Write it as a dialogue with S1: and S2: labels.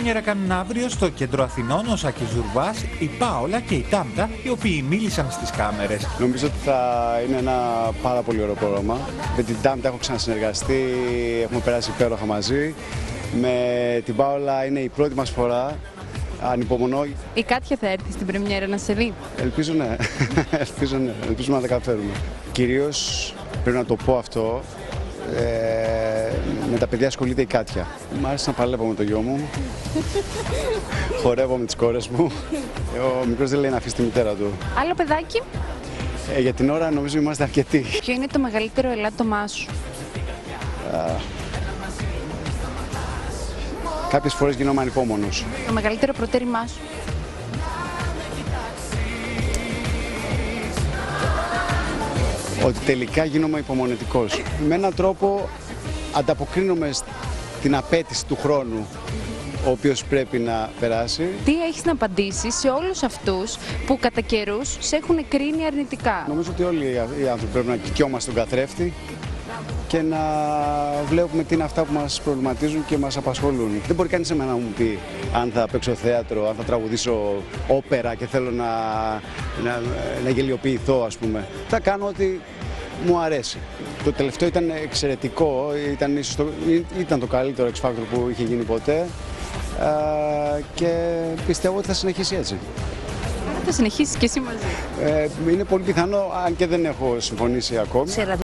S1: Πρεμιέρα κάνουν αύριο στο κέντρο Αθηνών ο Σάκης Ζουρβάς, η Πάολα και η Τάμτα, οι οποίοι μίλησαν στις κάμερες.
S2: Νομίζω ότι θα είναι ένα πάρα πολύ ωραίο πρόγραμμα. Με την Τάμτα έχω ξανασυνεργαστεί, έχουμε περάσει υπέροχα μαζί. Με την Πάολα είναι η πρώτη μας φορά. Ανυπομονώ.
S3: Η Κάτια θα έρθει στην πρεμιέρα να σε δει.
S2: Ελπίζω ναι. Ελπίζουμε να τα καταφέρουμε. Κυρίως πρέπει να το πω αυτό. Με τα παιδιά ασχολείται η Κάτια. Μ' άρεσε να παλεύω με το γιο μου. Χορεύω με τις κόρες μου. Ο μικρός δεν λέει να αφήσει τη μητέρα του.
S3: Άλλο παιδάκι.
S2: Για την ώρα νομίζω είμαστε αρκετοί.
S3: Ποιο είναι το μεγαλύτερο ελάττωμά σου?
S2: Κάποιες φορές γινόμαι ανυπόμονος.
S3: Το μεγαλύτερο προτέρημά σου?
S2: Ότι τελικά γίνομαι υπομονετικός. Με έναν τρόπο ανταποκρίνομαι στην απέτηση του χρόνου ο οποίος πρέπει να περάσει.
S3: Τι έχεις να απαντήσεις σε όλους αυτούς που κατά καιρούς σε έχουν κρίνει αρνητικά?
S2: Νομίζω ότι όλοι οι άνθρωποι πρέπει να κοικιόμαστε τον καθρέφτη και να βλέπουμε τι είναι αυτά που μας προβληματίζουν και μας απασχολούν. Δεν μπορεί κανείς εμένα να μου πει αν θα παίξω θέατρο, αν θα τραγουδήσω όπερα και θέλω να γελιοποιηθώ, ας πούμε. Θα κάνω ό,τι μου αρέσει. Το τελευταίο ήταν εξαιρετικό, ήταν το καλύτερο X Factor που είχε γίνει ποτέ και πιστεύω ότι θα συνεχίσει έτσι.
S3: Θα συνεχίσεις και εσύ μαζί?
S2: Είναι πολύ πιθανό, αν και δεν έχω συμφωνήσει ακόμη.